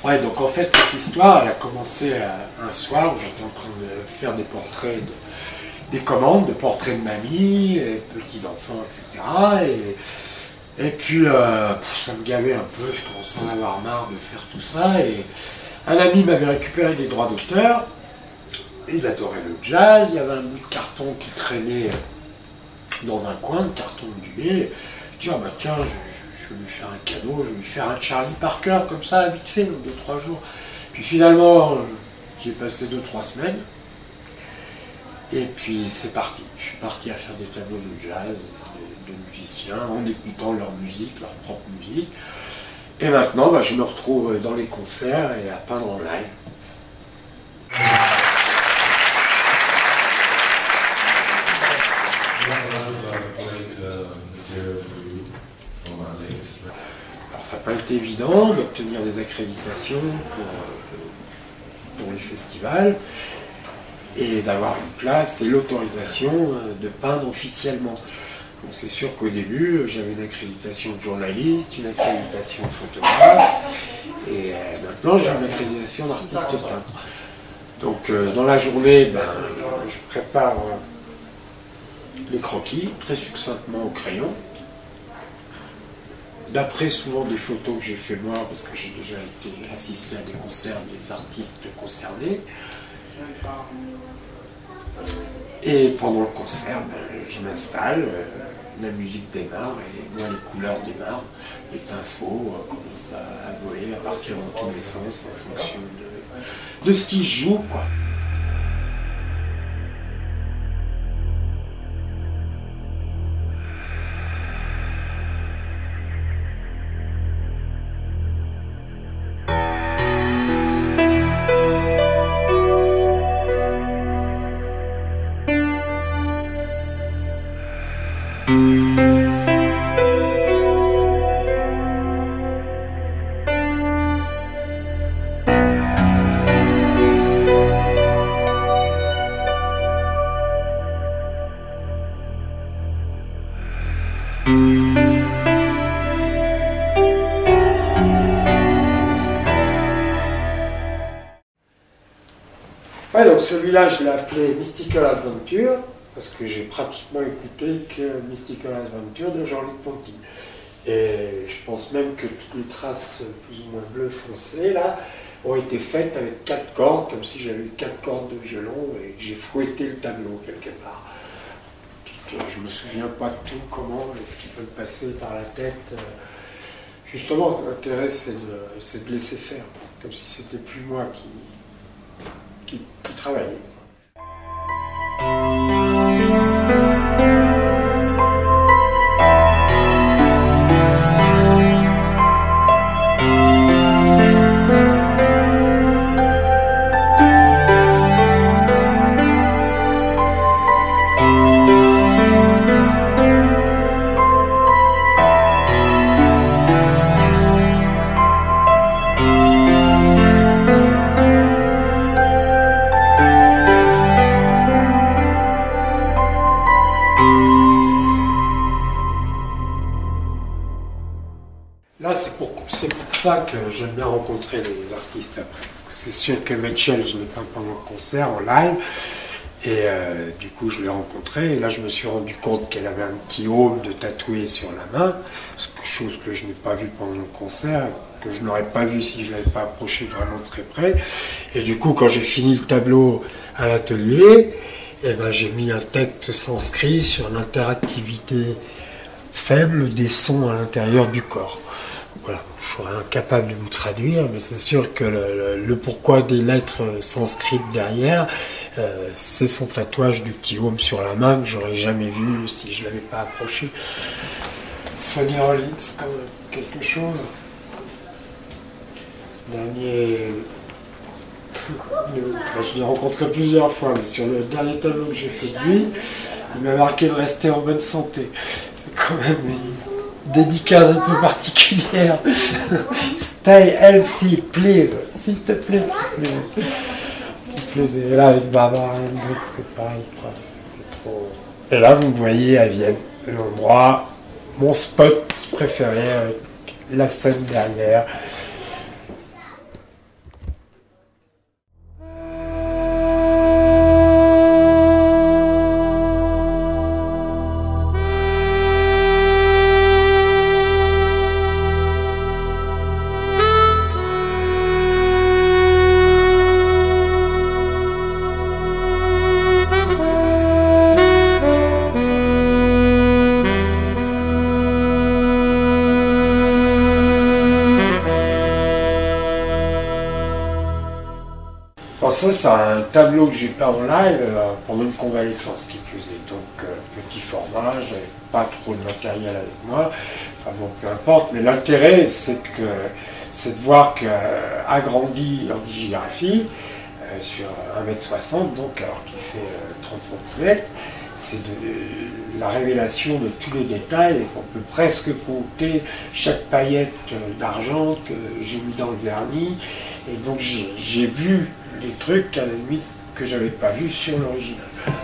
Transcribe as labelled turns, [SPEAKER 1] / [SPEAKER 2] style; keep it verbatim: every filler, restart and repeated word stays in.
[SPEAKER 1] Ouais, donc en fait, cette histoire, elle a commencé à, un soir où j'étais en train de faire des portraits, de, des commandes, de portraits de mamie, et petits-enfants, et cetera. Et, et puis, euh, ça me gavait un peu, je commençais à en avoir marre de faire tout ça. Et un ami m'avait récupéré des droits d'auteur. Il adorait le jazz, il y avait un bout de carton qui traînait dans un coin, de carton ondulé. Je dis, ah bah tiens, je, je, je vais lui faire un cadeau, je vais lui faire un Charlie Parker, comme ça, vite fait, dans deux, trois jours. Puis finalement, j'ai passé deux, trois semaines. Et puis c'est parti. Je suis parti à faire des tableaux de jazz, de, de musiciens, en écoutant leur musique, leur propre musique. Et maintenant, bah, je me retrouve dans les concerts et à peindre en live. Alors, ça n'a pas été évident d'obtenir des accréditations pour, pour les festivals et d'avoir une place et l'autorisation de peindre officiellement. Donc c'est sûr qu'au début, j'avais une accréditation de journaliste, une accréditation de photographe, et maintenant j'ai une accréditation d'artiste peintre. Donc euh, dans la journée, ben, je prépare les croquis, très succinctement au crayon, d'après souvent des photos que j'ai fait moi, parce que j'ai déjà été assisté à des concerts des artistes concernés. Et pendant le concert, ben, je m'installe, euh, la musique démarre, et moi les couleurs démarrent, les pinceaux euh, commencent à, à voler, à partir dans tous les sens, en fonction de, de ce qui se joue, quoi. Ouais, donc celui-là, je l'ai appelé Mystical Adventure, parce que j'ai pratiquement écouté que Mystical Adventure de Jean-Luc Ponty. Et je pense même que toutes les traces plus ou moins bleu foncé, là, ont été faites avec quatre cordes, comme si j'avais eu quatre cordes de violon et que j'ai fouetté le tableau quelque part. Puis que je me souviens pas de tout, comment, est-ce qu'il peut me passer par la tête. Justement, l'intérêt, c'est de, de laisser faire, comme si c'était plus moi qui... Qui, qui travaillait. Là, c'est pour, c'est pour ça que j'aime bien rencontrer les artistes après. Parce que c'est sûr que Mitchell, je l'ai peint pendant le concert, en live. Et euh, du coup, je l'ai rencontré. Et là, je me suis rendu compte qu'elle avait un petit home de tatoué sur la main. Chose que je n'ai pas vue pendant le concert, que je n'aurais pas vu si je ne l'avais pas approché vraiment très près. Et du coup, quand j'ai fini le tableau à l'atelier, eh ben, j'ai mis un texte sanskrit sur l'interactivité faible des sons à l'intérieur du corps. Voilà, je serais incapable de vous traduire, mais c'est sûr que le, le, le pourquoi des lettres sanskrites derrière, euh, c'est son tatouage du petit home sur la main que j'aurais jamais vu si je l'avais pas approché. Sonny Rollins, comme quelque chose. Dernier, enfin, je l'ai rencontré plusieurs fois, mais sur le dernier tableau que j'ai fait de lui, il m'a marqué de rester en bonne santé. C'est quand même une dédicace un peu particulière. Stay healthy, please. S'il te plaît. Please. Et là, avec Barbara Hendricks, c'est pareil, quoi. C'était trop... Et là, vous voyez à Vienne, l'endroit, mon spot préféré, avec la scène derrière. ça, c'est un tableau que j'ai peint en live euh, pendant une convalescence qui plus est. Donc, euh, petit format, j'avais pas trop de matériel avec moi. Enfin bon, peu importe. Mais l'intérêt, c'est que c'est de voir qu'agrandi en digigraphie, euh, sur un mètre soixante, donc, alors qu'il fait euh, trente centimètres, c'est de la révélation de tous les détails et qu'on peut presque compter chaque paillette d'argent que j'ai mis dans le vernis. Et donc j'ai vu les trucs à la limite que j'avais pas vu sur l'original.